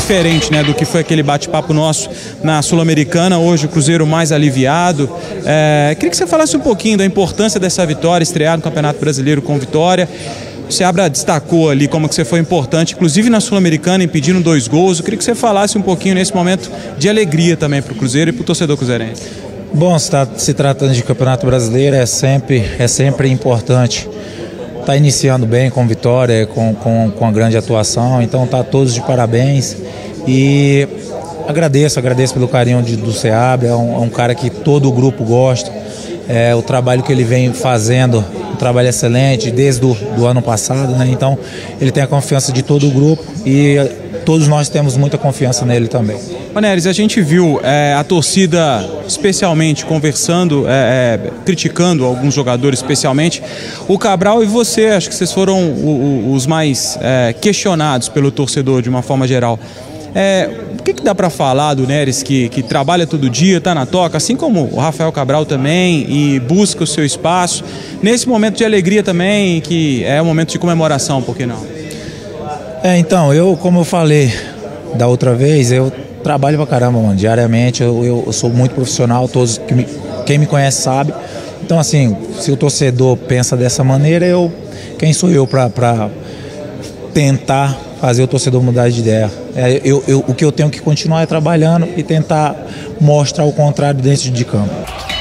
diferente, né, do que foi aquele bate-papo nosso na Sul-Americana. Hoje o Cruzeiro mais aliviado. Queria que você falasse um pouquinho da importância dessa vitória, estrear no Campeonato Brasileiro com vitória. O Seabra destacou ali como que você foi importante, inclusive na Sul-Americana, impedindo 2 gols. Eu queria que você falasse um pouquinho nesse momento de alegria também para o Cruzeiro e para o torcedor cruzeirense. Bom, se tratando de Campeonato Brasileiro, é sempre importante. Está iniciando bem com vitória, com a grande atuação, então tá todos de parabéns. E agradeço pelo carinho do Seabra, é um cara que todo o grupo gosta. O trabalho que ele vem fazendo, um trabalho excelente desde o ano passado, né? Então ele tem a confiança de todo o grupo e todos nós temos muita confiança nele também. Neres, a gente viu a torcida especialmente conversando, criticando alguns jogadores especialmente. O Cabral e você, acho que vocês foram os mais questionados pelo torcedor de uma forma geral. O que dá para falar do Neres que trabalha todo dia, está na toca, assim como o Rafael Cabral também, e busca o seu espaço, nesse momento de alegria também, que é um momento de comemoração, por que não? Então, como eu falei da outra vez, eu trabalho pra caramba, mano, diariamente, eu sou muito profissional, quem me conhece sabe. Então, assim, se o torcedor pensa dessa maneira, quem sou eu pra tentar fazer o torcedor mudar de ideia? O que eu tenho que continuar é trabalhando e tentar mostrar o contrário dentro de campo.